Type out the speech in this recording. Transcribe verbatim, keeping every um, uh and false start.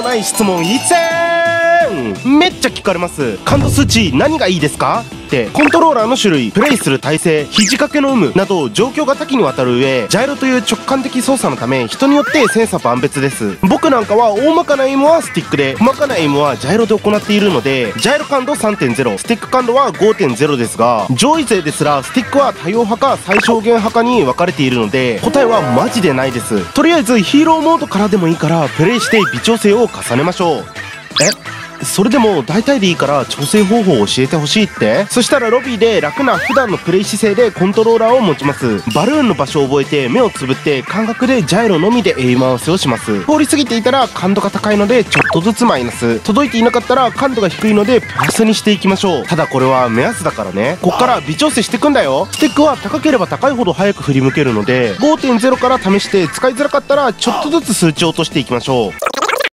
のない質問いっせんめっちゃ聞かれます。感度数値何がいいですかって。コントローラーの種類、プレイする体勢、肘掛けの有無など状況が多岐にわたる上、ジャイロという直感的操作のため人によって千差万別です。僕なんかは大まかなエイムはスティックで、細かなエイムはジャイロで行っているので、ジャイロ感度 さんてんゼロ、スティック感度は ごてんゼロ ですが、上位勢ですらスティックは多様派か最小限派かに分かれているので、答えはマジでないです。とりあえずヒーローモードからでもいいからプレイして微調整を重ねましょう。えそれでも大体でいいから調整方法を教えてほしいって。そしたらロビーで楽な普段のプレイ姿勢でコントローラーを持ちます。バルーンの場所を覚えて目をつぶって感覚でジャイロのみでエイム合わせをします。通り過ぎていたら感度が高いのでちょっとずつマイナス、届いていなかったら感度が低いのでプラスにしていきましょう。ただこれは目安だからね。こっから微調整していくんだよ。スティックは高ければ高いほど早く振り向けるので ごてんゼロ から試して、使いづらかったらちょっとずつ数値を落としていきましょう。